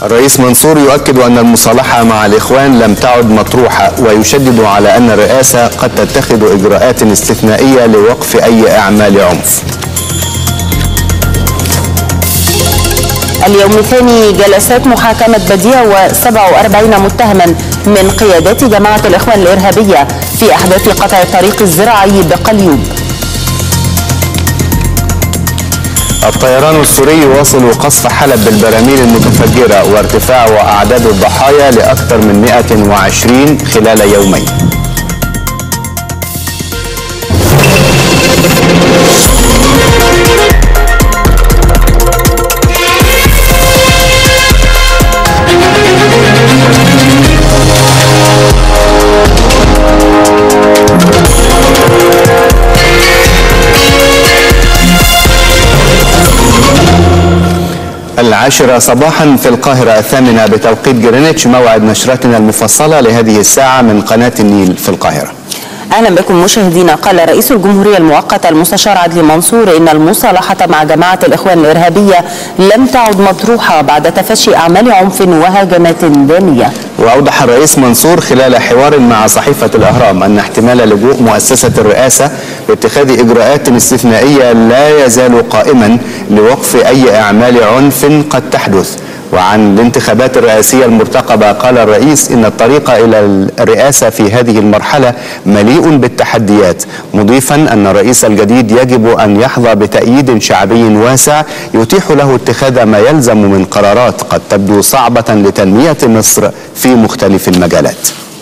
الرئيس منصور يؤكد أن المصالحة مع الإخوان لم تعد مطروحة، ويشدد على أن الرئاسة قد تتخذ إجراءات استثنائية لوقف أي أعمال عنف. اليوم الثاني جلسات محاكمة بديع و47 متهما من قيادات جماعة الإخوان الإرهابية في أحداث قطع الطريق الزراعي بقليوب. الطيران السوري يواصل قصف حلب بالبراميل المتفجرة وارتفاع أعداد الضحايا لأكثر من 120 خلال يومين. العاشرة صباحا في القاهرة، 8 بتوقيت جرينتش، موعد نشرتنا المفصلة لهذه الساعة من قناة النيل في القاهرة. أهلا بكم مشاهدينا. قال رئيس الجمهورية المؤقت المستشار عدلي منصور إن المصالحة مع جماعة الإخوان الإرهابية لم تعد مطروحة بعد تفشي أعمال عنف وهجمات دامية. وأوضح الرئيس منصور خلال حوار مع صحيفة الأهرام أن احتمال لجوء مؤسسة الرئاسة باتخاذ إجراءات استثنائية لا يزال قائما لوقف أي أعمال عنف قد تحدث. وعن الانتخابات الرئاسية المرتقبة قال الرئيس إن الطريق إلى الرئاسة في هذه المرحلة مليء بالتحديات، مضيفا أن الرئيس الجديد يجب أن يحظى بتأييد شعبي واسع يتيح له اتخاذ ما يلزم من قرارات قد تبدو صعبة لتنمية مصر في مختلف المجالات.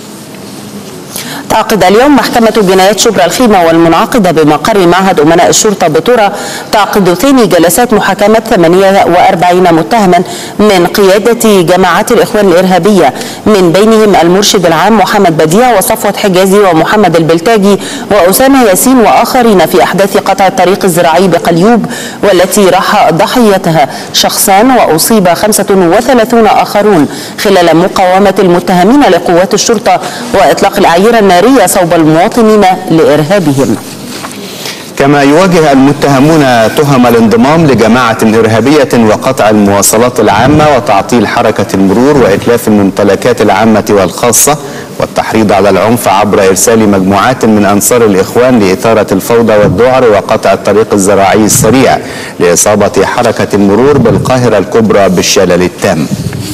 تعقد اليوم محكمة جنايات شبرا الخيمة والمنعقدة بمقر معهد أمناء الشرطة بطورة تعقد ثاني جلسات محاكمة 48 متهما من قيادة جماعات الإخوان الإرهابية، من بينهم المرشد العام محمد بديع وصفوت حجازي ومحمد البلتاجي وأسامة ياسين وآخرين في أحداث قطع الطريق الزراعي بقليوب، والتي راح ضحيتها شخصان وأصيب 35 آخرون خلال مقاومة المتهمين لقوات الشرطة وإطلاق الأعيرة النارية صوب المواطنين لإرهابهم. كما يواجه المتهمون تهم الانضمام لجماعة إرهابية وقطع المواصلات العامة وتعطيل حركة المرور وإتلاف الممتلكات العامة والخاصة والتحريض على العنف عبر إرسال مجموعات من أنصار الإخوان لإثارة الفوضى والذعر وقطع الطريق الزراعي السريع لإصابة حركة المرور بالقاهرة الكبرى بالشلل التام.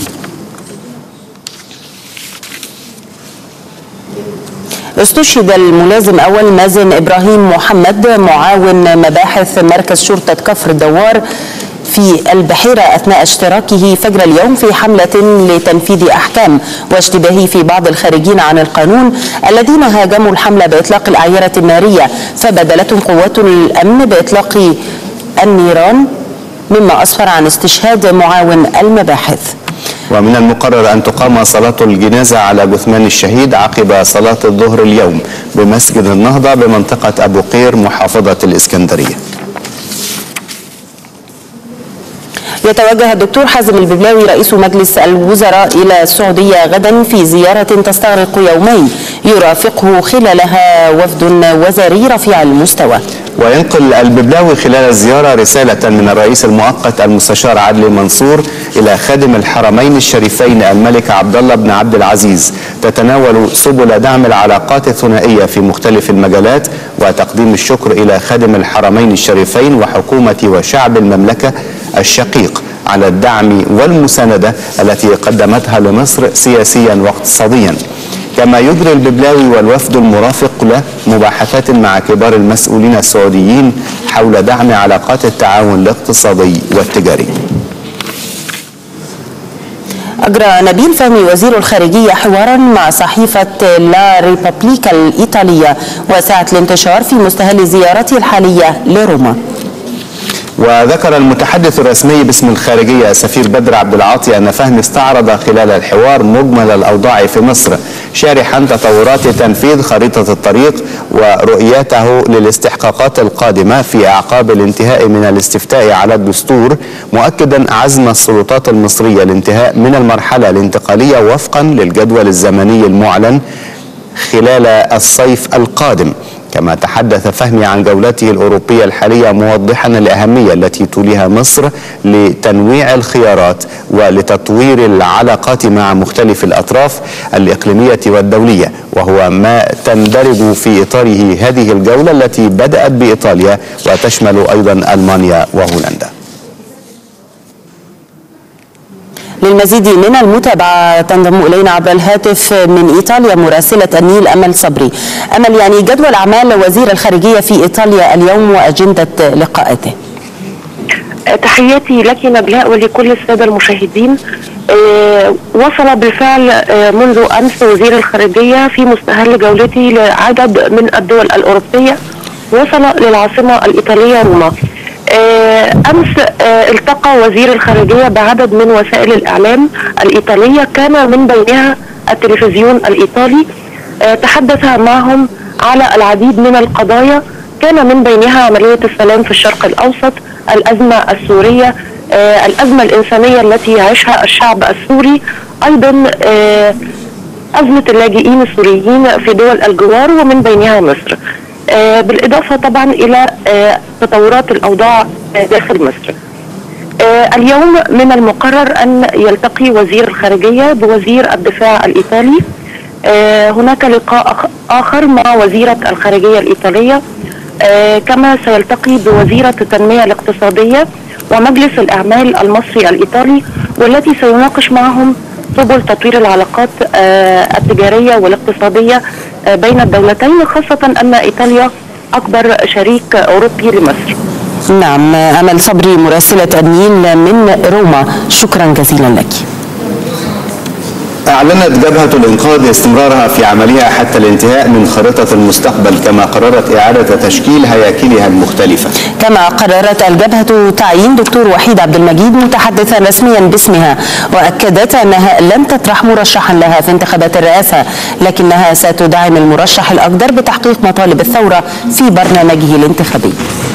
استشهد الملازم أول مازن إبراهيم محمد معاون مباحث مركز شرطة كفر الدوار في البحيرة أثناء اشتراكه فجر اليوم في حملة لتنفيذ أحكام واشتباهه في بعض الخارجين عن القانون الذين هاجموا الحملة بإطلاق الأعيرة النارية، فبدلتهم قوات الأمن بإطلاق النيران، مما أسفر عن استشهاد معاون المباحث. ومن المقرر أن تقام صلاة الجنازة على جثمان الشهيد عقب صلاة الظهر اليوم بمسجد النهضة بمنطقة أبو قير محافظة الإسكندرية. يتوجه الدكتور حازم الببلاوي رئيس مجلس الوزراء إلى السعودية غدا في زيارة تستغرق يومين يرافقه خلالها وفد وزاري رفيع المستوى. وينقل الببلاوي خلال الزيارة رسالة من الرئيس المؤقت المستشار عدلي منصور إلى خادم الحرمين الشريفين الملك عبد الله بن عبد العزيز تتناول سبل دعم العلاقات الثنائية في مختلف المجالات، وتقديم الشكر إلى خادم الحرمين الشريفين وحكومة وشعب المملكة الشقيق على الدعم والمساندة التي قدمتها لمصر سياسيا واقتصاديا. كما يجري الببلاوي والوفد المرافق له مباحثات مع كبار المسؤولين السعوديين حول دعم علاقات التعاون الاقتصادي والتجاري. أجرى نبيل فهمي وزير الخارجية حوارا مع صحيفة لا ريبابليكا الإيطالية وساعة الانتشار في مستهل زيارته الحالية لروما. وذكر المتحدث الرسمي باسم الخارجية سفير بدر عبد العاطي أن فهمي استعرض خلال الحوار مجمل الأوضاع في مصر، شارحا تطورات تنفيذ خريطة الطريق ورؤيته للاستحقاقات القادمة في أعقاب الانتهاء من الاستفتاء على الدستور، مؤكدا عزم السلطات المصرية الانتهاء من المرحلة الانتقالية وفقا للجدول الزمني المعلن خلال الصيف القادم. كما تحدث فهمي عن جولته الأوروبية الحالية موضحا الأهمية التي توليها مصر لتنويع الخيارات ولتطوير العلاقات مع مختلف الأطراف الإقليمية والدولية، وهو ما تندرج في إطاره هذه الجولة التي بدأت بإيطاليا وتشمل أيضا ألمانيا وهولندا. للمزيد من المتابعة تنضم إلينا عبر الهاتف من إيطاليا مراسلة النيل أمل صبري. أمل، يعني جدول أعمال وزير الخارجية في إيطاليا اليوم وأجندة لقاءاته. تحياتي لك نجلاء ولكل السادة المشاهدين. وصل بالفعل منذ أمس وزير الخارجية في مستهل جولته لعدد من الدول الأوروبية، وصل للعاصمة الإيطالية روما. أمس التقى وزير الخارجية بعدد من وسائل الإعلام الإيطالية، كان من بينها التلفزيون الإيطالي. تحدث معهم على العديد من القضايا، كان من بينها عملية السلام في الشرق الأوسط، الأزمة السورية، الأزمة الإنسانية التي يعيشها الشعب السوري، أيضا أزمة اللاجئين السوريين في دول الجوار ومن بينها مصر، بالإضافة طبعا إلى تطورات الأوضاع داخل مصر. اليوم من المقرر أن يلتقي وزير الخارجية بوزير الدفاع الإيطالي. هناك لقاء آخر مع وزيرة الخارجية الإيطالية، كما سيلتقي بوزيرة التنمية الاقتصادية ومجلس الأعمال المصري الإيطالي، والتي سيناقش معهم سبل تطوير العلاقات التجارية والاقتصادية بين الدولتين، خاصة أن إيطاليا أكبر شريك أوروبي لمصر. نعم، أمل صبري مراسلة النيل من روما، شكرا جزيلا لك. أعلنت جبهة الإنقاذ استمرارها في عملها حتى الانتهاء من خارطة المستقبل، كما قررت إعادة تشكيل هياكلها المختلفة. كما قررت الجبهة تعيين دكتور وحيد عبد المجيد متحدثا رسميا باسمها، وأكدت أنها لن تطرح مرشحا لها في انتخابات الرئاسة، لكنها ستدعم المرشح الأقدر بتحقيق مطالب الثورة في برنامجه الانتخابي.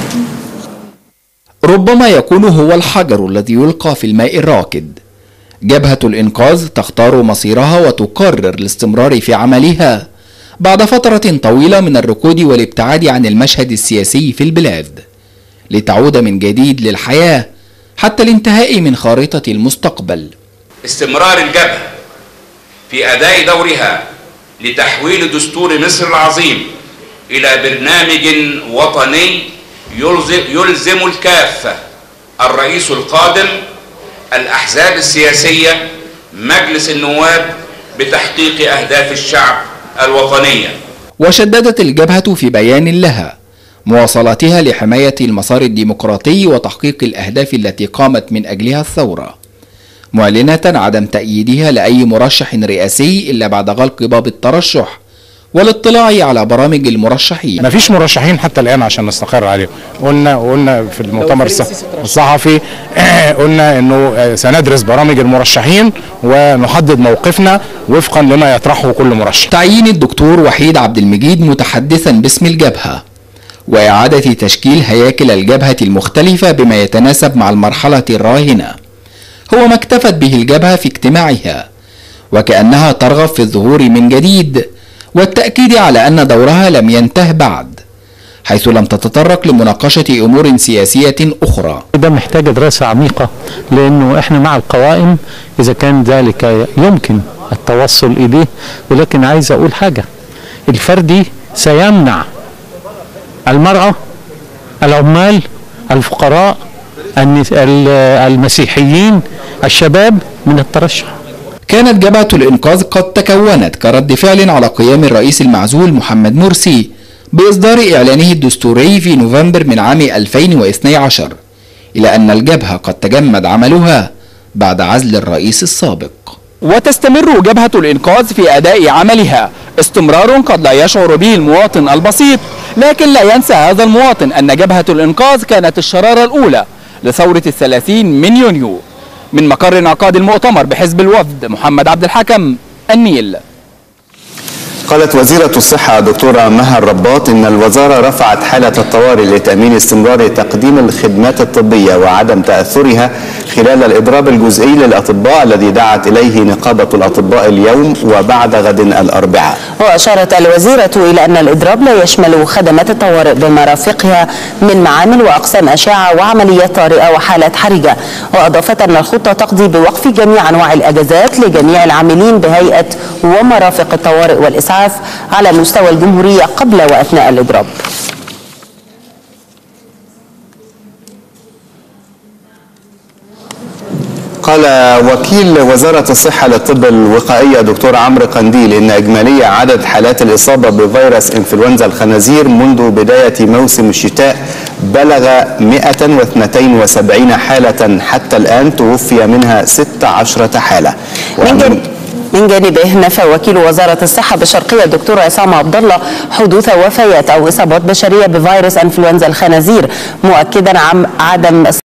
ربما يكون هو الحجر الذي يلقى في الماء الراكد. جبهة الإنقاذ تختار مصيرها وتقرر الاستمرار في عملها بعد فترة طويلة من الركود والابتعاد عن المشهد السياسي في البلاد، لتعود من جديد للحياة حتى الانتهاء من خارطة المستقبل. استمرار الجبهة في أداء دورها لتحويل دستور مصر العظيم إلى برنامج وطني يلزم الكافة، الرئيس القادم، الأحزاب السياسية، مجلس النواب، بتحقيق أهداف الشعب الوطنية. وشددت الجبهة في بيان لها مواصلتها لحماية المسار الديمقراطي وتحقيق الأهداف التي قامت من أجلها الثورة، معلنة عدم تأييدها لأي مرشح رئاسي إلا بعد غلق باب الترشح والاطلاع على برامج المرشحين. ما فيش مرشحين حتى الآن عشان نستقر عليهم. قلنا في المؤتمر الصحفي قلنا انه سندرس برامج المرشحين ونحدد موقفنا وفقا لما يطرحه كل مرشح. تعيين الدكتور وحيد عبد المجيد متحدثا باسم الجبهة وإعادة تشكيل هياكل الجبهة المختلفة بما يتناسب مع المرحلة الراهنة هو ما اكتفت به الجبهة في اجتماعها، وكأنها ترغب في الظهور من جديد والتأكيد على أن دورها لم ينته بعد، حيث لم تتطرق لمناقشة أمور سياسية أخرى. ده محتاج دراسة عميقة، لأنه إحنا مع القوائم إذا كان ذلك يمكن التوصل إليه، ولكن عايز أقول حاجة، الفردي سيمنع المرأة، العمال، الفقراء، المسيحيين، الشباب من الترشح. كانت جبهة الإنقاذ قد تكونت كرد فعل على قيام الرئيس المعزول محمد مرسي بإصدار إعلانه الدستوري في نوفمبر من عام 2012، إلى أن الجبهة قد تجمد عملها بعد عزل الرئيس السابق. وتستمر جبهة الإنقاذ في أداء عملها، استمرار قد لا يشعر به المواطن البسيط، لكن لا ينسى هذا المواطن أن جبهة الإنقاذ كانت الشرارة الأولى لثورة 30 من يونيو. من مقر انعقاد المؤتمر بحزب الوفد، محمد عبد الحكم، النيل. قالت وزيرة الصحة دكتورة مها الرباط إن الوزارة رفعت حالة الطوارئ لتأمين استمرار تقديم الخدمات الطبية وعدم تأثرها خلال الإضراب الجزئي للأطباء الذي دعت إليه نقابة الأطباء اليوم وبعد غد الأربعاء. وأشارت الوزيرة إلى أن الإضراب لا يشمل خدمات الطوارئ بمرافقها من معامل وأقسام أشعة وعمليات طارئة وحالات حرجة. وأضافت أن الخطة تقضي بوقف جميع أنواع الأجازات لجميع العاملين بهيئة ومرافق الطوارئ والإسعاف على مستوى الجمهورية قبل وأثناء الإضراب. قال وكيل وزارة الصحة للطب الوقائية دكتور عمرو قنديل إن إجمالي عدد حالات الإصابة بفيروس إنفلونزا الخنازير منذ بداية موسم الشتاء بلغ 172 حالة حتى الآن، توفي منها 16 حالة. من جانبه نفى وكيل وزارة الصحة بالشرقية الدكتور عصام عبد الله حدوث وفيات أو إصابات بشرية بفيروس إنفلونزا الخنازير، مؤكدا عدم